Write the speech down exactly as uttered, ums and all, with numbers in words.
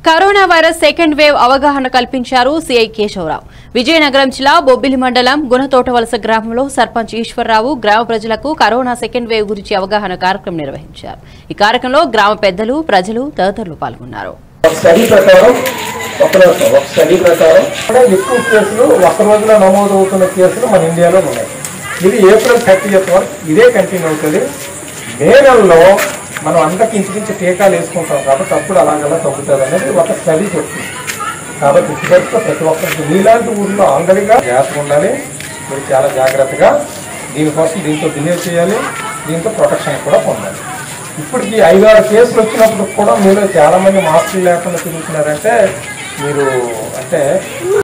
Corona virus second wave అవగాహన కల్పించారు CI Keshavarao. Vizianagaram జిల్లా బొబ్బిలి మండలం గుణతోటవలస గ్రామంలో సర్పంచ్ ఈశ్వరరావు గ్రామ ప్రజలకు కరోనా సెకండ్ వేవ్ గురించి అవగాహన కార్యక్రమం నిర్వహించారు. ఈ కార్యక్రమంలో గ్రామ పెద్దలు, ప్రజలు తదితరులు పాల్గొన్నారు. స్టడీ ప్రకారం ఒక స్టడీ ప్రకారం ఎక్కువ కేసులు ఒక రోజులో నమోదవుతున్న కేసులు మన ఇండియాలో ఉన్నాయి. ఇది ఏప్రిల్ థర్టీయత్ వరకు ఇదే కంటిన్యూ అవుతుంది. మే నెలలో మనం అందరికి ఇంచుమించు టీకాలు వేసుకుంటాం కాబట్టి అప్పుడు అలాగలా తగ్గుతుంది అనేది ఒక స్టడీ చెప్తుంది. కాబట్టి ఇప్పటితో ప్రతి ఒక్కరికి మీలాంటి ఊళ్ళో ఆల్రెడీగా జాగ్రత్తగా ఉండాలి. మీరు చాలా జాగ్రత్తగా దీనికోసం దీంతో బిహేవ్ చేయాలి. దీంతో ప్రొటెక్షన్ కూడా పొందాలి. ఇప్పటికి ఐదారు కేసులు వచ్చినప్పుడు కూడా మీరు చాలా మంది మాస్కులు లేకుండా తిరుగుతున్నారంటే మీరు అంటే